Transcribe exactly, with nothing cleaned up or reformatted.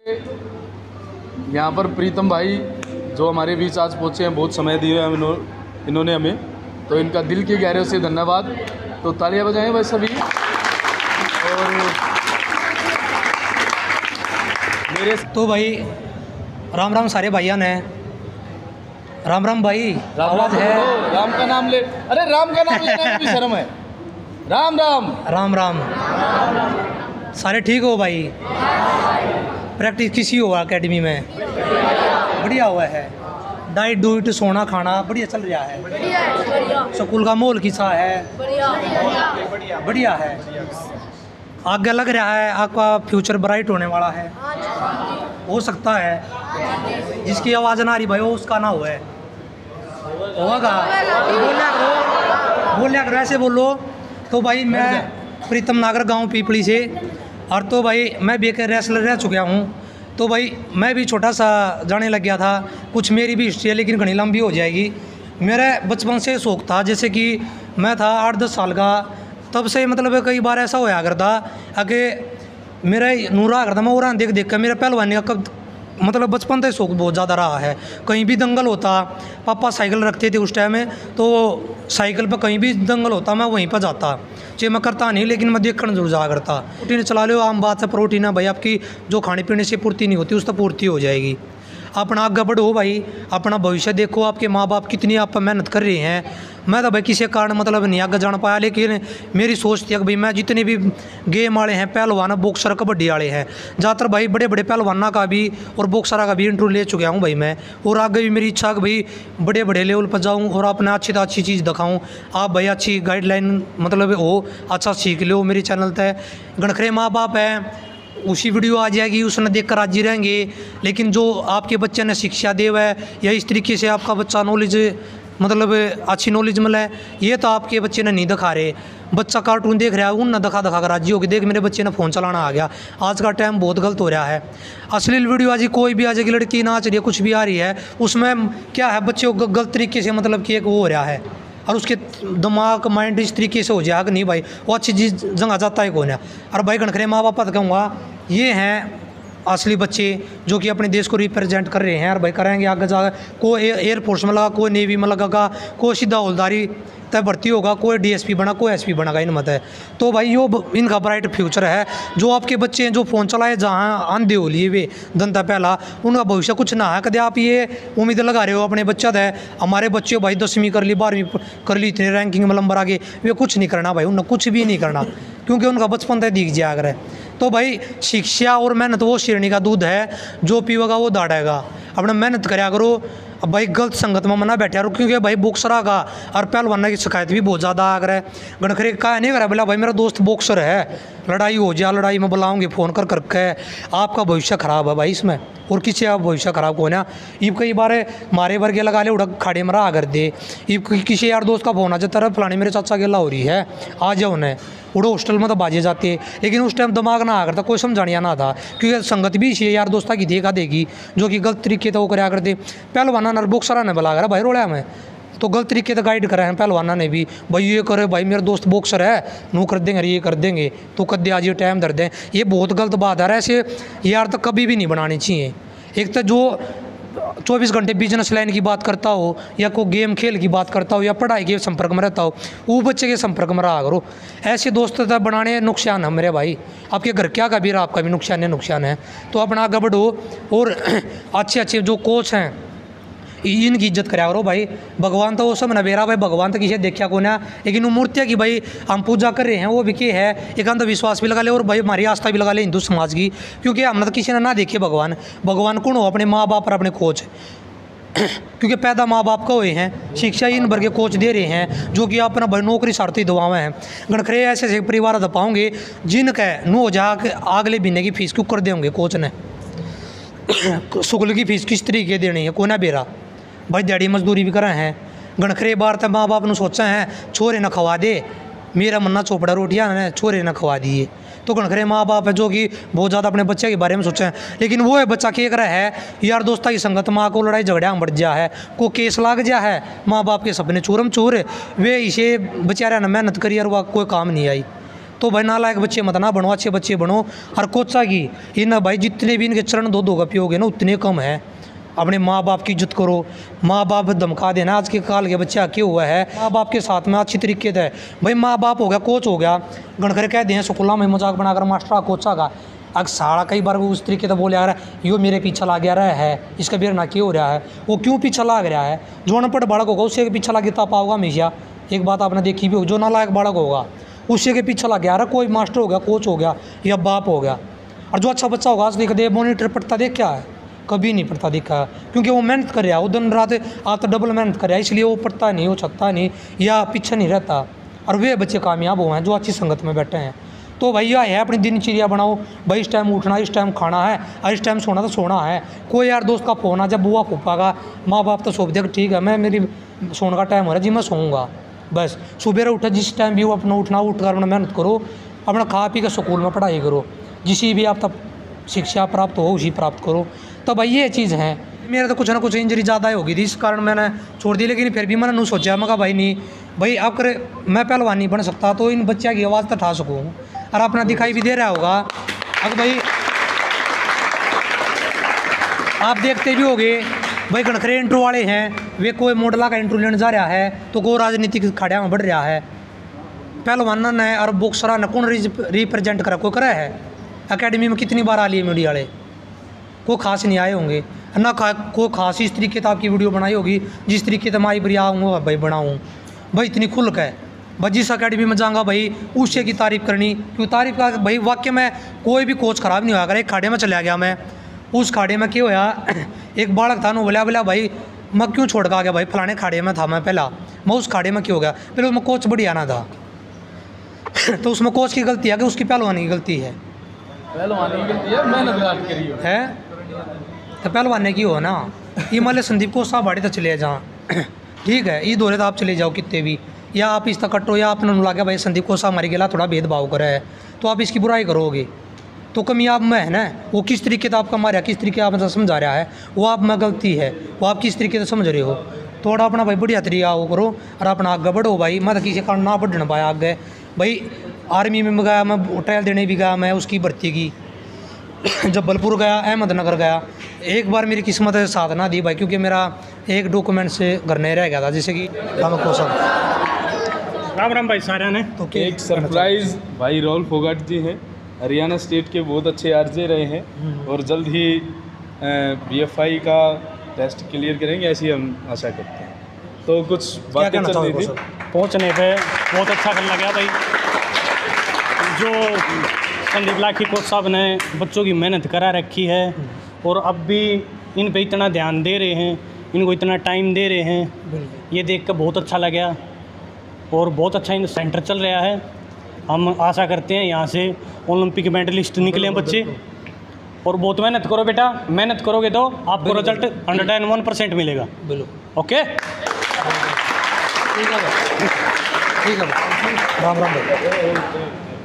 यहाँ पर प्रीतम भाई जो हमारे बीच आज पहुँचे हैं, बहुत समय दिए हैं इन्होंने इन्होंने हमें, तो इनका दिल की गहराइयों से धन्यवाद। तो तालियां बजाएं भाई सभी। और मेरे तो भाई राम राम सारे भाइयों ने, राम राम भाई। राम आवाज राम है, राम का नाम ले, अरे राम का नाम लेने में भी शर्म है। राम राम राम राम। सारे ठीक हो भाई? प्रैक्टिस किसी हो एकेडमी में? बढ़िया हुआ है। डाइट डूइट सोना खाना बढ़िया चल रहा है। स्कूल का माहौल किसा है? बढ़िया है। आगे लग रहा है आपका फ्यूचर ब्राइट होने वाला है। हो सकता है जिसकी आवाज़ ना आ रही भाई वो उसका ना हुआ है, होगा। बोलिया करो बोलिया करो ऐसे बोलो। तो भाई मैं प्रीतम नागर गांव पीपली से, और तो भाई मैं भी एक रेसलर रह चुका हूँ। तो भाई मैं भी छोटा सा जाने लग गया था, कुछ मेरी भी हिस्ट्री है लेकिन घनी लंबी हो जाएगी। मेरे बचपन से शौक था, जैसे कि मैं था आठ दस साल का, तब से मतलब कई बार ऐसा होया करता कि मेरा नूरा करता मैं और देख देख कर मेरा पहलवानी का कब मतलब बचपन से शौक बहुत ज़्यादा रहा है। कहीं भी दंगल होता, पापा साइकिल रखते थे उस टाइम में, तो साइकिल पर कहीं भी दंगल होता मैं वहीं पर जाता। चाहे मैं करता नहीं लेकिन मैं देखकर जरूर जा करता। प्रोटीन चला लो, आम बात है, प्रोटीन है भाई, आपकी जो खाने पीने से पूर्ति नहीं होती उस तक पूर्ति हो जाएगी। अपना आगे बढ़ो भाई, अपना भविष्य देखो, आपके माँ बाप कितनी आप पर मेहनत कर रहे हैं। मैं तो भाई किसी कारण मतलब नहीं आगे जान पाया, लेकिन मेरी सोच थी कि भाई मैं जितने भी गेम वाले हैं, पहलवान, बॉक्सर, कबड्डी वाले हैं, ज़्यादातर भाई बड़े बड़े पहलवाना का भी और बॉक्सर का भी इंटरव्यू ले चुका हूँ भाई मैं। और आगे भी मेरी इच्छा कि भाई बड़े बड़े लेवल पर जाऊँ और अपना अच्छी तो अच्छी चीज़ दिखाऊँ। आप भाई अच्छी गाइडलाइन मतलब हो, अच्छा सीख लो। मेरे चैनल तय गणखरे माँ बाप हैं, उसी वीडियो आ जाएगी, उसने देख कर राजी रहेंगे। लेकिन जो आपके बच्चे ने शिक्षा दे है या इस तरीके से आपका बच्चा नॉलेज मतलब अच्छी नॉलेज मिले, ये तो आपके बच्चे ने नहीं दिखा रहे। बच्चा कार्टून देख रहा है, उन ना दिखा दिखा कर राजी होगी, देख मेरे बच्चे ने फ़ोन चलाना आ गया। आज का टाइम बहुत गलत हो रहा है। अश्लील वीडियो आज कोई भी आ जाएगी, लड़की नाच रही है, कुछ भी आ रही है, उसमें क्या है बच्चे को गलत तरीके से मतलब कि एक वो हो रहा है, और उसके दिमाग माइंड इस तरीके से हो जाएगा कि नहीं भाई वो अच्छी चीज़ जगह जाता है कौन है। और भाई गणखरे माँ बाप तो कहूँगा ये हैं असली बच्चे जो कि अपने देश को रिप्रेजेंट कर रहे हैं। और भाई करेंगे आगे जाकर, कोई एयरफोर्स में लगा, कोई नेवी में लगेगा, कोई सीधा हौलदारी तय भर्ती होगा, कोई डीएसपी बना, कोई एसपी बनेगा, इन मत है। तो भाई यो इनका ब्राइट फ्यूचर है। जो आपके बच्चे हैं जो फ़ोन चलाए जहाँ आंधे हो लिए वे धंधा पहला, उनका भविष्य कुछ ना है। कदे आप ये उम्मीद लगा रहे हो अपने बच्चा है, हमारे बच्चे भाई दसवीं कर ली, बारहवीं कर ली, इतने रैंकिंग में नंबर आगे, वे कुछ नहीं करना भाई, उन्हें कुछ भी नहीं करना, क्योंकि उनका बचपन तक दिख जाया करे। तो भाई शिक्षा और मेहनत वो श्रेणी का दूध है, जो पीवेगा वो दाड़ेगा। अपना मेहनत कराया करो। अब भाई गलत संगत में मना बैठा रहो, क्योंकि भाई बॉक्सर का और पहलवाना की शिकायत भी बहुत ज़्यादा आ रहा है। गणखरे का नहीं करा बोला भाई मेरा दोस्त बॉक्सर है, लड़ाई हो जाए, लड़ाई में बुलाऊंगे फ़ोन कर करके, आपका भविष्य ख़राब है भाई इसमें, और किसी का भविष्य ख़राब को ना। इब कई बार मारे वर्गे लगा ले, उड़क खाड़े में रहा कर दे। इब किसी यार दोस्त का फ़ोन आ जाता है, फलाने मेरे चाचा गेला हो रही है, आ जाओ उन्हें, उड़ो हॉस्टल में तो बाजे जाते हैं। लेकिन उस टाइम दिमाग ना आ करता, कोई समझानिया ना था, क्योंकि संगत भी इसी यार दोस्ता की देखा देगी जो कि गलत तरीके से वो कराया करते। पहलवाना नर बॉक्सरा ने बुला कर भाई रोड़ा में, तो गलत तरीके से गाइड करा है पहलवाना ने भी, भाई ये करे भाई मेरा दोस्त बॉक्सर है, नू कर देंगे, ये कर देंगे, तो कदे आज ये टाइम धर दें। ये बहुत गलत बात है, ऐसे यार तो कभी भी नहीं बनानी चाहिए। एक तो जो चौबीस घंटे बिजनेस लाइन की बात करता हो, या कोई गेम खेल की बात करता हो, या पढ़ाई के संपर्क में रहता हो, वो बच्चे के संपर्क में रहा करो। ऐसे दोस्त बनाने नुकसान है मेरे भाई, आपके घर क्या का भी रहा, आपका भी नुकसान है नुकसान है। तो अपना आगे बढ़ो, और अच्छे अच्छे जो कोच हैं इनकी इज्जत कराया करो भाई। भगवान तो वो सब नवेरा भाई, भगवान तो किसी देखा को ना, लेकिन वो मूर्तियाँ की भाई हम पूजा कर रहे हैं, वो भी क्या है, एक अंधविश्वास भी लगा ले, और भाई हमारी आस्था भी लगा ले हिंदू समाज की, क्योंकि हमने तो किसी ने ना देखे भगवान। भगवान कौन हो? अपने माँ बाप और अपने कोच, क्योंकि पैदा माँ बाप का हुए हैं, शिक्षा इन भर के कोच दे रहे हैं, जो कि अपना भाई नौकरी सार्थी दवाएँ हैं। गणखरे ऐसे ऐसे परिवार दपाओगे जिनके नो जा के अगले महीने की फीस क्यों कर देंगे कोच ने, स्कूल की फीस किस तरीके देनी है, कोना बेरा भाई दिहाड़ी मजदूरी भी करें हैं। गणखरे बार तो माँ बाप ने सोचा है छोरे न खवा दे, मेरा मन्ना चोपड़ा रोटियाँ ने छोरे न खवा दिए। तो गणखरे माँ बाप है जो कि बहुत ज़्यादा अपने बच्चे के बारे में सोचे हैं, लेकिन वो है बच्चा क्या रहा है, यार दोस्ता की संगत, माँ को लड़ाई झगड़ा बढ़ जा है, को केस लाग जा है, माँ बाप के सपने चूरम चूर, वे इसे बेचारा ने मेहनत करी और वह कोई काम नहीं आई। तो भाई नालायक बच्चे मत ना बनो, अच्छे बच्चे बनो। और कोचा की ये ना भाई जितने भी इनके चरण दो दो का पियोगे ना उतने कम है। अपने माँ बाप की इज्जत करो, माँ बाप धमका देना। आज के काल के बच्चा क्या हुआ है, माँ बाप के साथ में अच्छी तरीके से भाई माँ बाप हो गया, कोच हो गया, गणकर कह दें स्कूलों में मजाक बनाकर मास्टर कोचा का अग सारा कई बार वो उस तरीके से बोले आ रहा है यो मेरे पीछे ला गया रहा है, इसका बेर ना क्यों हो रहा है, वो क्यों पीछे लाग रहा है। जो अनपढ़ बालक होगा उससे के पीछे लागिता पाओगा हमेशा। एक बात आपने देखी भी हो, जो नालायक बालक होगा उससे के पीछे लग गया रहा, कोई मास्टर हो गया, कोच हो गया या बाप हो गया। और जो अच्छा बच्चा होगा देख दे मोनीटर पढ़ता देख क्या है, कभी नहीं पढ़ता देखा, क्योंकि वो मेहनत कर रहा है, वो दिन रात आप तो डबल मेहनत कर रहा है, इसलिए वो पढ़ता नहीं, वो छकता नहीं या पीछे नहीं रहता। और वे बच्चे कामयाब हुए हैं जो अच्छी संगत में बैठे हैं। तो भैया है अपनी दिनचर्या बनाओ भाई, इस टाइम उठना, इस टाइम खाना है और इस टाइम सोना तो सोना है। कोई यार दोस्त का फोन आ जब बुआ फूफा का माँ बाप तो सोच दे ठीक है मैं मेरी सोने का टाइम हो रहा है जी मैं सोऊंगा। बस सुबह उठा जिस टाइम भी वो अपना उठना उठ कर अपना मेहनत करो, अपना खा पी कर स्कूल में पढ़ाई करो, जिसी भी आप तब शिक्षा प्राप्त हो उसी प्राप्त करो। तो भाई ये चीज़ है। मेरा तो कुछ ना कुछ इंजरी ज़्यादा होगी थी, इस कारण मैंने छोड़ दी। लेकिन फिर भी मैंने नहीं सोचा, मैं कहा भाई नहीं भाई अब कर मैं पहलवान नहीं बन सकता तो इन बच्चा की आवाज़ तो उठा सकूँ। और अपना दिखाई भी दे रहा होगा। अब भाई आप देखते भी होगे भाई गणखरे इंट्रो वाले हैं, वे कोई मॉडला का इंट्रो लेने जा रहा है तो कोई राजनीतिक खड़िया में बढ़ रहा है। पहलवाना ने और बॉक्सरा ने कौन रिप्रेजेंट करा, कोई करा है अकेडमी में कितनी बार आ लिए मीडिया वाले, कोई खास नहीं आए होंगे ना, खा कोई खास इस तरीके से आपकी वीडियो बनाई होगी जिस तरीके से मैं आई बरिया आऊँगा भाई बनाऊँ भाई इतनी खुल के भाई जिस अकेडमी में जाऊँगा भाई उससे की तारीफ़ करनी, क्यों तारीफ़ का भाई वाक्य में कोई भी कोच ख़राब नहीं हुआ। अगर एक खाड़े में चला गया मैं, उस खाड़े में क्या होया एक बालक था नो बोला बोला भाई मैं क्यों छोड़ कर आ गया भाई फलाने खाड़े में था मैं पहला, मैं उस खाड़े में क्यों हो गया, पहले उसमें कोच बढ़िया ना था तो उसमें कोच की गलती है कि उसकी पहलवानी की गलती है, पहलवानी की गलती है, मेहनत करी है तो पहलवाने की हो ना। ये मान संदीप को साहब बाड़ी तक चले जहाँ ठीक है, ये दौरे तो आप चले जाओ कितने भी, या आप इस तक कटो या आपने लगा भाई संदीप को साहब मारी गला थोड़ा भेदभाव करे है तो आप इसकी बुराई करोगे तो कमी आप में है ना। वो किस तरीके से आपका मारा, किस तरीके आप समझा रहा है, वो आप में गलती है, वो आप किस तरीके से समझ रहे हो। थोड़ा अपना भाई बढ़िया तरीका वो करो और अपना आगे बढ़ो भाई। मैं तो किसी कारण ना बढ़ पाया आगे भाई। आर्मी में गया मैं, ट्रायल देने भी गया मैं उसकी भर्ती की, जबलपुर गया, अहमदनगर गया, एक बार मेरी किस्मत साथ ना दी भाई, क्योंकि मेरा एक डॉक्यूमेंट से घर नहीं रह गया था, जैसे कि राम राम भाई सारे ने। तो एक सरप्राइज भाई राहुल फोगाट जी हैं, हरियाणा स्टेट के बहुत अच्छे आरजे रहे हैं और जल्द ही बीएफआई का टेस्ट क्लियर करेंगे ऐसी हम आशा करते हैं। तो कुछ बातें चल रही थी, पहुंचने पे बहुत अच्छा कर लगा भाई। जो संदीप लाखी कोच साहब ने बच्चों की मेहनत करा रखी है और अब भी इन पे इतना ध्यान दे रहे हैं, इनको इतना टाइम दे रहे हैं, ये देख कर बहुत अच्छा लगा। और बहुत अच्छा इन सेंटर चल रहा है। हम आशा करते हैं यहाँ से ओलंपिक मेडलिस्ट निकले बच्चे। और बहुत मेहनत करो बेटा, मेहनत करोगे तो आपको result hundred and one percent मिलेगा। ओके ठीक है ठीक है, राम राम भाई।